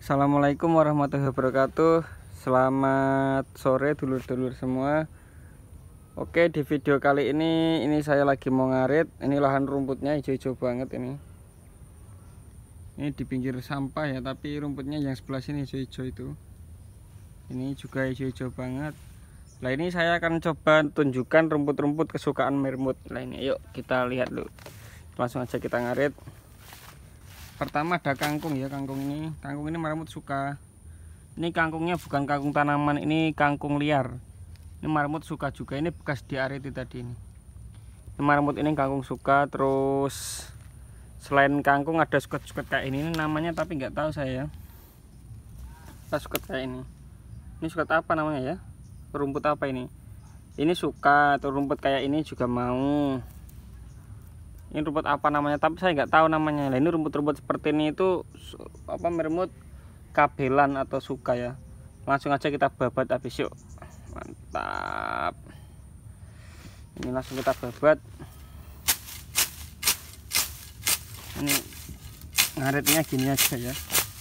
Assalamualaikum warahmatullahi wabarakatuh. Selamat sore dulur-dulur semua. Oke, di video kali ini saya lagi mau ngarit. Ini lahan rumputnya hijau-hijau banget ini. Ini di pinggir sampah ya, tapi rumputnya yang sebelah sini hijau-hijau itu. Ini juga hijau-hijau banget. Nah, ini saya akan coba tunjukkan rumput-rumput kesukaan Mermut. Nah, ini yuk kita lihat dulu. Langsung aja kita ngarit. Pertama ada kangkung ya, kangkung ini Mermut suka. Ini kangkungnya bukan kangkung tanaman, ini kangkung liar. Ini Mermut suka juga, ini bekas diariti tadi ini. Ini Mermut ini kangkung suka. Terus selain kangkung ada suket-suket kayak ini namanya, tapi nggak tahu saya. Suket kayak ini. Ini suket apa namanya ya? Rumput apa ini? Ini suka, atau rumput kayak ini juga mau. Ini rumput apa namanya, tapi saya nggak tahu namanya. Nah, ini rumput-rumput seperti ini itu apa, Mermut kabelan atau suka ya. Langsung aja kita babat habis yuk. Mantap. Ini langsung kita babat. Ini ngaritnya gini aja ya.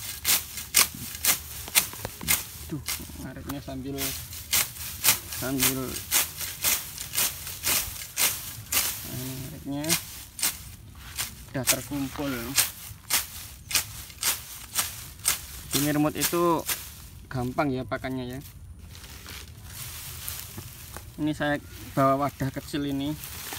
Tuh, ngaritnya sambil ini ngaritnya udah terkumpul. Di Mermut itu gampang ya pakannya ya. Ini saya bawa wadah kecil ini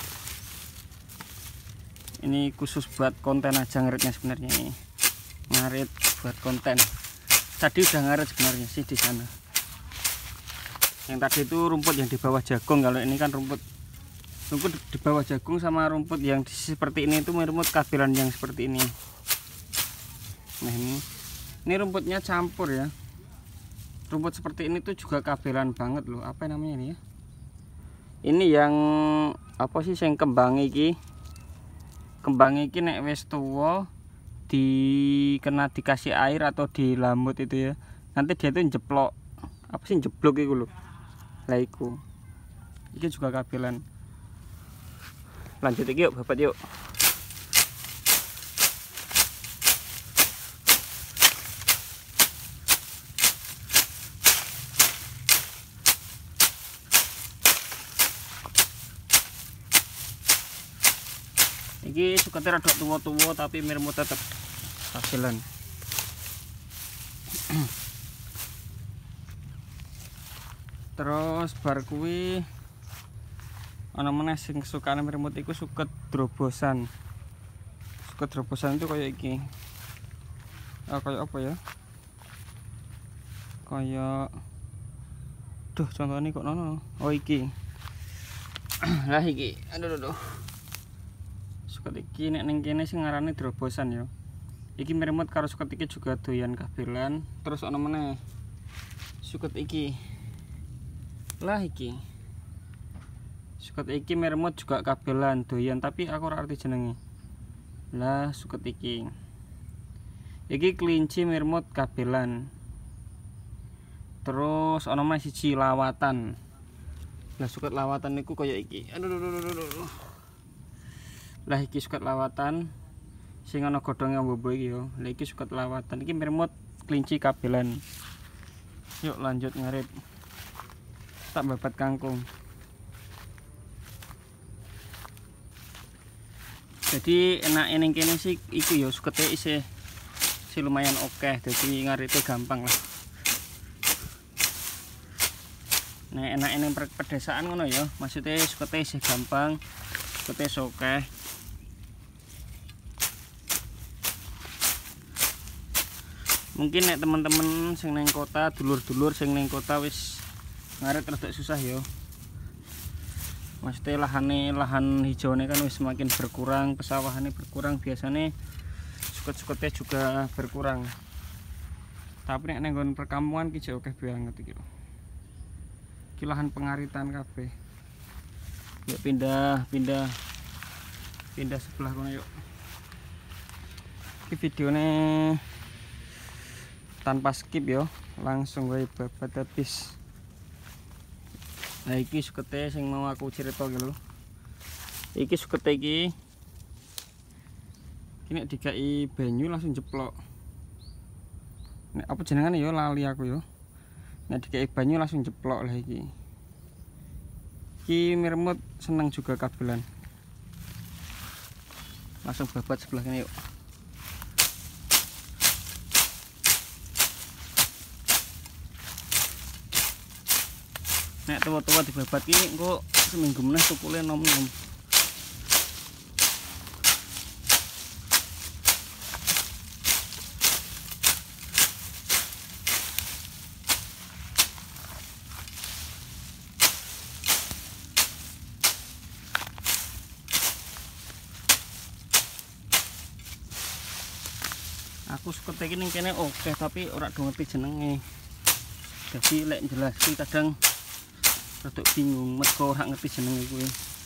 khusus buat konten aja ngaritnya sebenarnya. Ini ngarit buat konten. Tadi udah ngarit sebenarnya sih di sana. Yang tadi itu rumput yang di bawah jagung. Kalau ini kan rumput di bawah jagung sama rumput yang seperti ini itu Mermut kabelan yang seperti ini. Nah, ini rumputnya campur ya. Rumput seperti ini tuh juga kabelan banget loh. Apa namanya ini ya? Ini yang apa sih, yang kembang iki? Kembang iki nek wis tuwa kena dikasih air atau dilambut itu ya. Nanti dia tuh jeplok. Apa sih jeblok itu loh. Lah iku. Iki juga kabelan. Lanjut yuk babat yuk. Iki suketnya rada tua-tua tapi Mermut tetep kabelan. Terus bar kuwi ana meneh sing kesukaan Mermut iku suket drobosan. Suket drobosan itu kayak iki. Kayak apa ya? Kayak contohnya kok nono. Oh iki. Lah iki. Aduh. Suket iki nek ning kene sing ngarani drobosan ya. Iki Mermut karo suket iki juga doyan kabelan. Terus ana meneh suket iki. Lah iki. Suket iki Mermut juga kabelan doyan, tapi aku ora arti jenenge. Lah suket iki. Iki kelinci Mermut kabelan. Terus ana meneh siji lawatan. Lah suket lawatan niku kaya iki. Aduh. Lah iki suket lawatan sing ana godhonge ombo iki yo. Lah iki suket lawatan. Iki Mermut kelinci kabelan. Yuk lanjut ngarit. Tak babat kangkung. Jadi enak ning kene sih iku ya, sukete isih lumayan oke, jadi ngaritnya gampang lah. Nah, enak ning pedesaan ngono ya, maksudnya sukete isih gampang, sukete oke. Mungkin nek teman-teman sing neng kota, dulur-dulur sing neng kota wis ngarit rada susah ya. Maksudnya lahan hijaunya kan wis semakin berkurang, pesawahannya berkurang, biasanya suket-suketnya juga berkurang. Tapi nek nenggon perkampungan ki oke banget iki. Iki lahan pengaritan kabeh. Yuk pindah sebelah kono yuk. Iki videone tanpa skip yo, langsung wae babat habis. Nah iki sukete sing mau aku cerita iki lho. Iki sukete iki nek dikai banyu langsung jeplok. Nek apa jenengane yo lali aku yo. Nek dikei banyu langsung jeplok lah iki. Iki mirmut seneng juga kabelan. Langsung babat sebelah ini yuk. Nek tua-tua dibabat iki engko seminggu meneh tukule nom-nom. Aku sekete iki ning kene oke, tapi ora do ngerti jenenge. Jadi lek jelas iki kadang rada bingung mergo ora ngerti jenenge kuwi.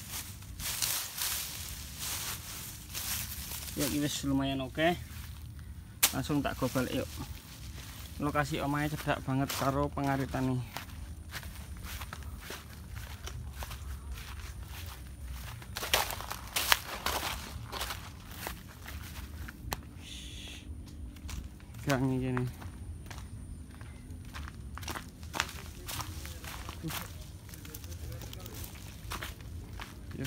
Ya iki wis lumayan oke. Langsung tak go balik yuk. Lokasi omahe cedhak banget karo pengaritan nih. Gang ini nih. Ya.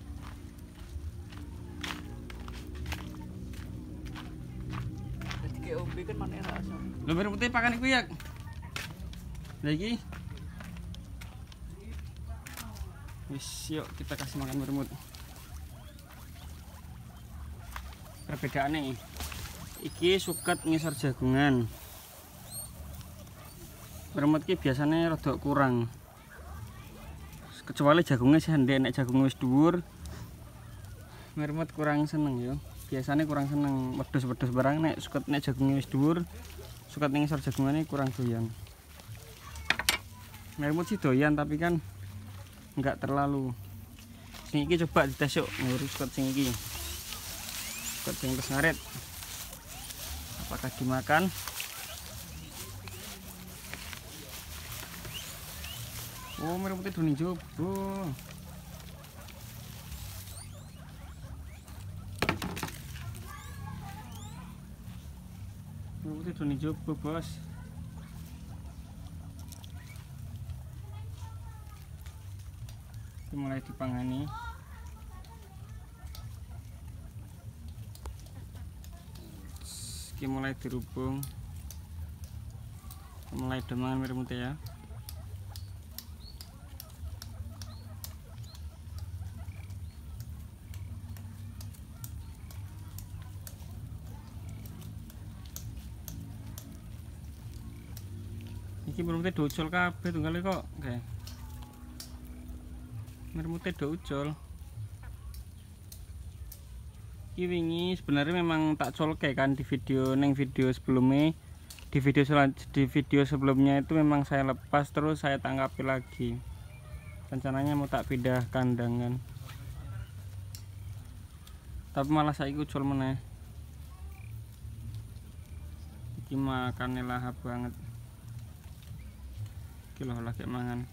Jadi kayak ubi kan mana rasa. Lho putih pakan iku ya. Lagi. Wis yuk kita kasih makan bermut. Perbedaannya iki suket ngisor jagungan. Bermut ki biasanya rada kurang. Kecuali jagungnya sih ndek, nek jagungnya wis dhuwur. Bermut kurang seneng yo. Biasanya kurang seneng wedhus-wedhus barang, nek suket nek jagungnya wis dhuwur, suket ngisor jagungane kurang doyan. Bermut sih doyan tapi kan enggak terlalu. Sing iki coba dites yuk ngurus suket sing iki. Suket sing wis ngarit. Apakah dimakan? Oh, merah putih doni jobo. Merah putih doni jobo, bos. Ini mulai dipangani. Iki mulai dirubung, mulai demangan merah putih ya. Iki merah putih docol kabeh tunggale kok, oke. Merah putih docol. Iki wingi sebenarnya memang tak colke kan di video video sebelumnya. Di video sebelumnya itu memang saya lepas terus saya tangkapi lagi. Rencananya mau tak pindah kandangan. Tapi malah saiki ucul meneh. Iki makane lahap banget. Iki lho lagi mangan.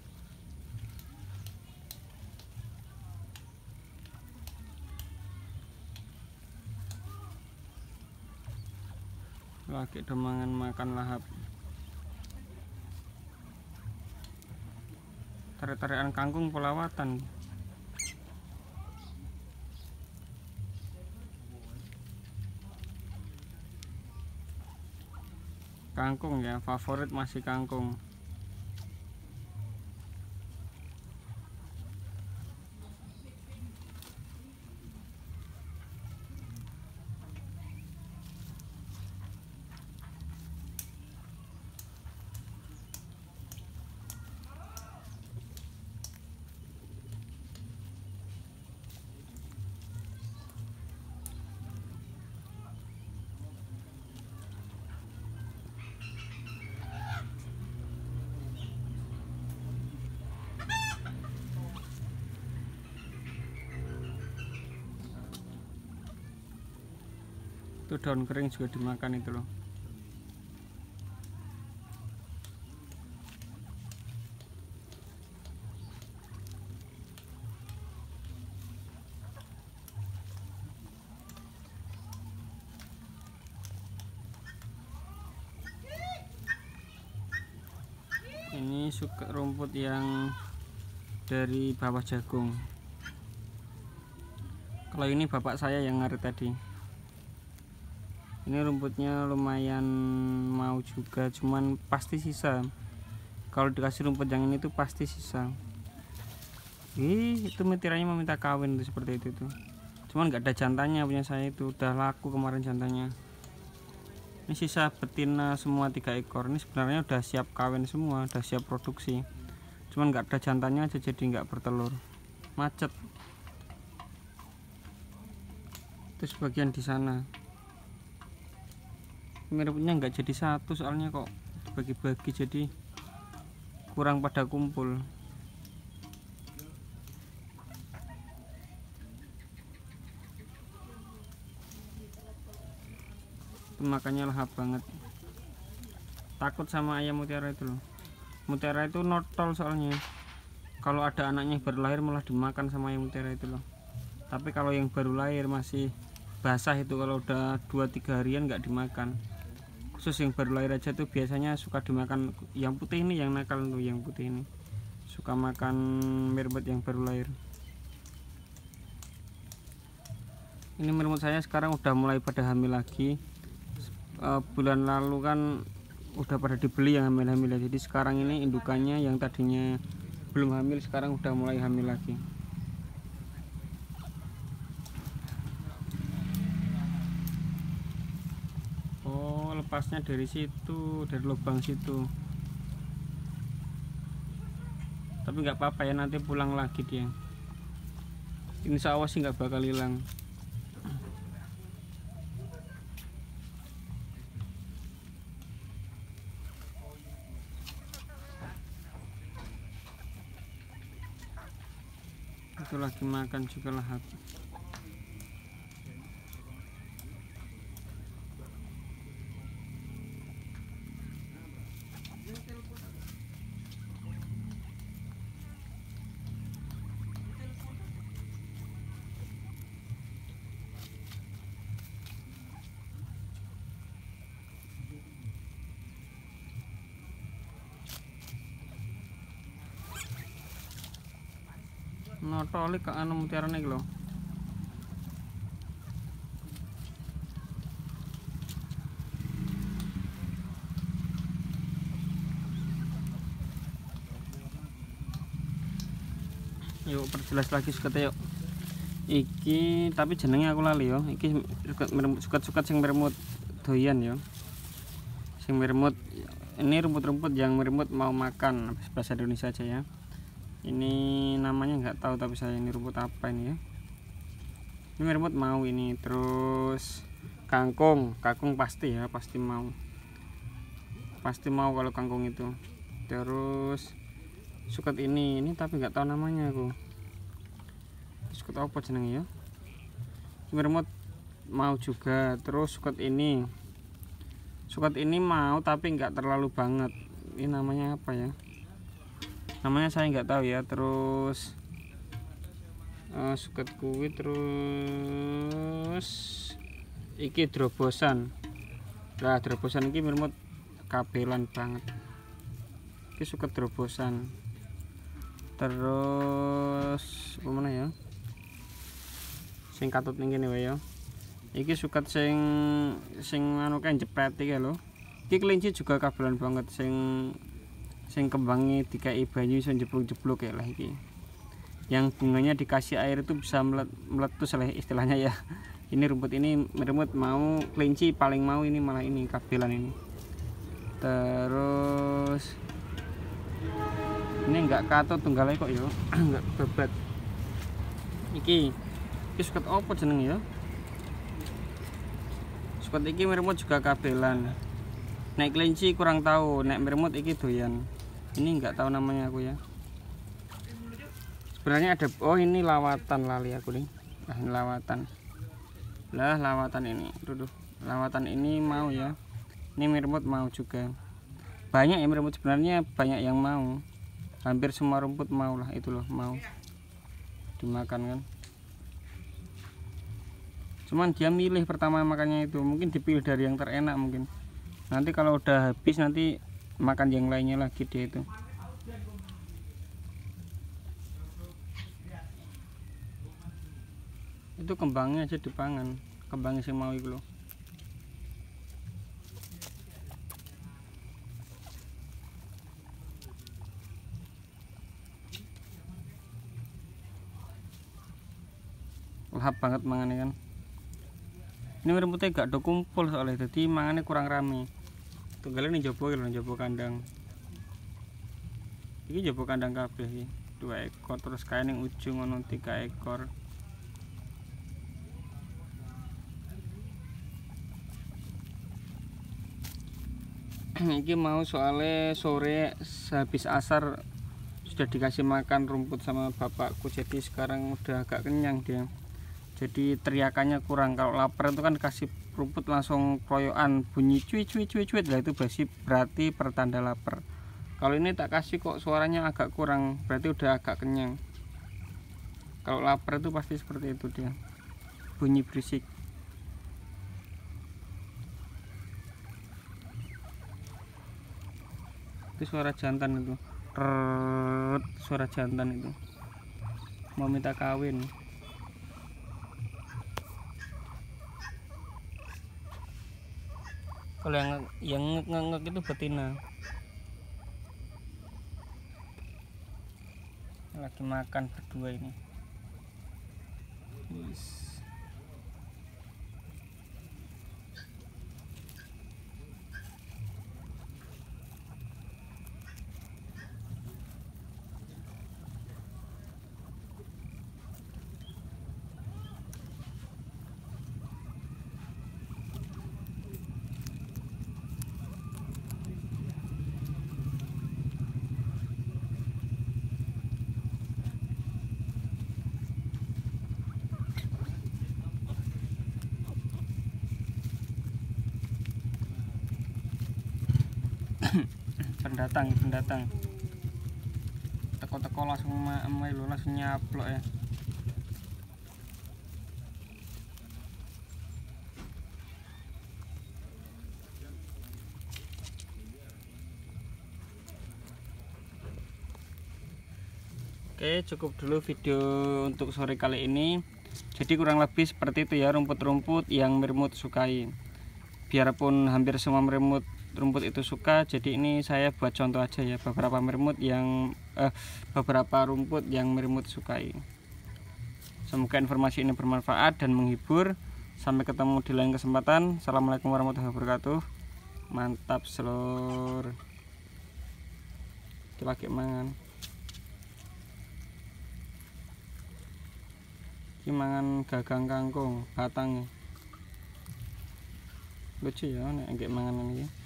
Lagi demangan makan lahap. Tarik-tarikan kangkung pelawatan. Kangkung ya, favorit masih kangkung. Itu daun kering juga dimakan itu loh. Ini suka rumput yang dari bawah jagung. Kalau ini bapak saya yang ngarit tadi. Ini rumputnya lumayan mau juga, cuman pasti sisa. Kalau dikasih rumput yang ini tuh pasti sisa. Itu mutiaranya meminta kawin tuh, seperti itu tuh. Cuman nggak ada jantannya punya saya, itu udah laku kemarin jantannya. Ini sisa betina semua 3 ekor. Ini sebenarnya udah siap kawin semua, udah siap produksi. Cuman nggak ada jantannya aja, jadi nggak bertelur, macet. Terus bagian di sana miripnya nggak jadi satu, soalnya kok bagi-bagi jadi kurang pada kumpul. Makannya lahap banget. Takut sama ayam mutiara itu loh. Mutiara itu notol soalnya. Kalau ada anaknya yang baru lahir malah dimakan sama ayam mutiara itu loh. Tapi kalau yang baru lahir masih basah itu, kalau udah 2-3 harian nggak dimakan. Khusus yang baru lahir aja tuh biasanya suka dimakan. Yang putih ini yang nakal tuh, yang putih ini suka makan merbet yang baru lahir. Ini merbet saya sekarang udah mulai pada hamil lagi. Bulan lalu kan udah pada dibeli yang hamil-hamil, jadi sekarang ini indukannya yang tadinya belum hamil sekarang udah mulai hamil lagi. Oh, lepasnya dari situ, dari lubang situ. Tapi nggak apa-apa ya, nanti pulang lagi dia. Insya Allah sih nggak bakal hilang. Itu lagi makan juga lahap. Notoli ke anu mutiarane iki lho. Yuk perjelas lagi sekete yuk. Iki tapi jenenge aku lali yo. Iki suket-suket sing meremut doyan yo. Sing meremut ini rumput-rumput yang meremut mau makan, bahasa Indonesia aja ya. Ini namanya nggak tahu, tapi saya ini rumput apa ini ya. Ini meremut mau ini. Terus kangkung pasti ya, pasti mau kalau kangkung itu. Terus suket ini tapi nggak tahu namanya aku. Suket apa jenenge ya. Meremut mau juga. Terus suket ini mau tapi nggak terlalu banget. Ini namanya apa ya, namanya saya nggak tahu ya. Terus suket kuwi, terus iki drobosan. Nah, drobosan iki meremut kabelan banget. Iki suket drobosan. Terus apa mana ya, sing katut ning kene wae ya. Iki suket sing anu kan jepret iki lho. Iki kelinci juga kabelan banget, sing kembangnya dikai banyu iso jeblok-jeblok kayak lah iki. Yang bunganya dikasih air itu bisa meletus lah istilahnya ya. Ini rumput ini meremut mau, kelinci paling mau ini, malah ini kabelan ini. Terus ini enggak katut tunggalnya kok yo. Enggak bebat. Iki suket apa jeneng ya? Suket iki meremut juga kabelan. Nek kelinci kurang tahu, nek meremut iki doyan. Ini enggak tahu namanya aku ya. Sebenarnya ada, oh ini lawatan, lali aku nih. Nah, ini lawatan. Lah lawatan ini, duduh. Lawatan ini mau ya. Ini meremut mau juga. Banyak yang meremut, sebenarnya banyak yang mau. Hampir semua rumput mau lah, itu loh mau dimakan kan. Cuman dia milih pertama makannya itu, mungkin dipilih dari yang terenak mungkin. Nanti kalau udah habis nanti makan yang lainnya lagi dia itu. Itu kembangnya aja dipangan, kembangnya sing mau iku lho. Lahap banget mangane kan. Ini rumputnya gak do kumpul soalnya, jadi mangane kurang rame. Tunggale ning jaba iki lho, jaba kandang. Iki jaba kandang kabeh iki. 2 ekor, terus kae ning ujung ono 3 ekor. Iki mau soalnya sore habis asar sudah dikasih makan rumput sama bapakku, jadi sekarang udah agak kenyang dia. Jadi teriakannya kurang. Kalau lapar itu kan kasih rumput langsung kroyokan bunyi cuit cuit cuit cuit, lah itu berarti pertanda lapar. Kalau ini tak kasih kok suaranya agak kurang, berarti udah agak kenyang. Kalau lapar itu pasti seperti itu dia, bunyi berisik. Itu suara jantan itu, suara jantan itu mau minta kawin. Kalau yang ngek itu betina. Lagi makan berdua ini. Yes. pendatang teko-teko langsung langsung nyaplok ya. Oke, cukup dulu video untuk sore kali ini. Jadi kurang lebih seperti itu ya rumput-rumput yang Mermut sukai. Biarpun hampir semua rumput itu suka, jadi ini saya buat contoh aja ya beberapa rumput yang Mermut sukai. Semoga informasi ini bermanfaat dan menghibur. Sampai ketemu di lain kesempatan. Assalamualaikum warahmatullahi wabarakatuh. Mantap selur. Dipakai mangan. Ini mangan gagang kangkung batangnya. Lucu ya nek mangan ini.